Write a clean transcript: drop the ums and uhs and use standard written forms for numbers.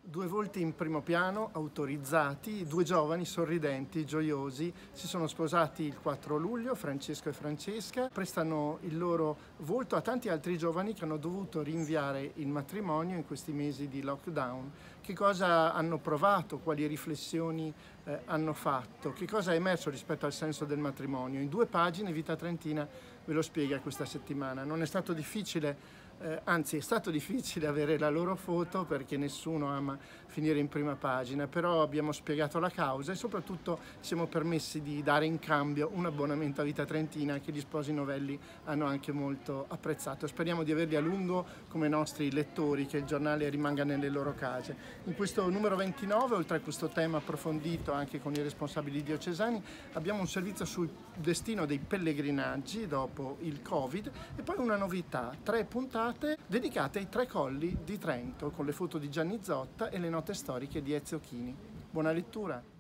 Due volti in primo piano, autorizzati, due giovani sorridenti, gioiosi, si sono sposati il 4 luglio, Francesco e Francesca, prestano il loro volto a tanti altri giovani che hanno dovuto rinviare il matrimonio in questi mesi di lockdown. Che cosa hanno provato, quali riflessioni hanno fatto, che cosa è emerso rispetto al senso del matrimonio. In 2 pagine Vita Trentina ve lo spiega questa settimana. Non è stato difficile, anzi è stato difficile avere la loro foto perché nessuno ama finire in prima pagina, però abbiamo spiegato la causa e soprattutto siamo permessi di dare in cambio un abbonamento a Vita Trentina che gli sposi novelli hanno anche molto apprezzato. Speriamo di averli a lungo come nostri lettori, che il giornale rimanga nelle loro case. In questo numero 29, oltre a questo tema approfondito anche con i responsabili diocesani, abbiamo un servizio sul destino dei pellegrinaggi dopo il Covid e poi una novità, 3 puntate dedicate ai 3 colli di Trento con le foto di Gianni Zotta e le note storiche di Ezio Chini. Buona lettura!